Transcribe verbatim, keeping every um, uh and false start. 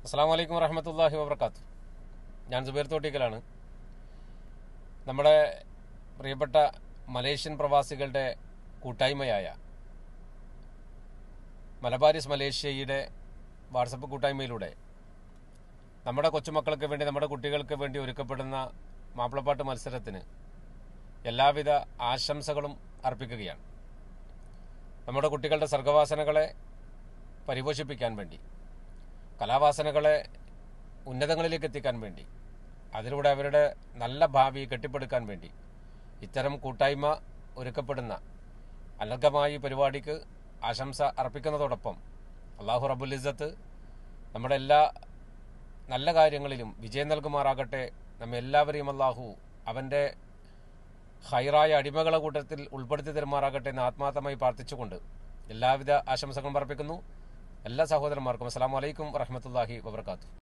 അസ്സലാമു അലൈക്കും വറഹ്മത്തുള്ളാഹി വബറകാതുഹു. ഞാൻ സുബൈർ തോട്ടിക്കലാണ്. നമ്മുടെ പ്രിയപ്പെട്ട മലേഷ്യൻ പ്രവാസികളുടെ കൂട്ടായ്മയായ മലബാരിസ് മലേഷ്യയുടെ വാട്സപ്പ് കൂട്ടായ്മയിലൂടെ നമ്മുടെ കൊച്ചുമക്കൾക്ക് വേണ്ടി, നമ്മുടെ കുട്ടികൾക്ക് വേണ്ടി ഒരുക്കപ്പെടുന്ന മാപ്പിളപ്പാട്ട് മത്സരത്തിന് എല്ലാവിധ ആശംസകളും അർപ്പിക്കുകയാണ്. നമ്മുടെ കുട്ടികളുടെ സർഗവാസനകളെ പരിപോഷിപ്പിക്കാൻ വേണ്ടി, കലാവാസനകളെ ഉന്നതങ്ങളിലേക്ക് എത്തിക്കാൻ വേണ്ടി, അതിലൂടെ അവരുടെ നല്ല ഭാവി കെട്ടിപ്പടുക്കാൻ വേണ്ടി ഇത്തരം കൂട്ടായ്മ ഒരുക്കപ്പെടുന്ന അനർഘമായ പരിപാടിക്ക് ആശംസ അർപ്പിക്കുന്നതോടൊപ്പം അല്ലാഹു റബ്ബുൽ ഇസ്സത്ത് നമ്മുടെ എല്ലാ നല്ല കാര്യങ്ങളിലും വിജയം നൽകുമാറാകട്ടെ. നമ്മെ എല്ലാവരെയും അല്ലാഹു അവൻ്റെ ഹൈറായ അടിമകളെ കൂട്ടത്തിൽ ഉൾപ്പെടുത്തി തരുമാറാകട്ടെ എന്ന് ആത്മാർത്ഥമായി പ്രാർത്ഥിച്ചുകൊണ്ട് എല്ലാവിധ ആശംസകളും അർപ്പിക്കുന്നു. എല്ലാ സഹോദരന്മാർക്കും അസ്സലാമു അലൈക്കും വറഹ്മത്തുള്ളാഹി വബറകാതുഹു.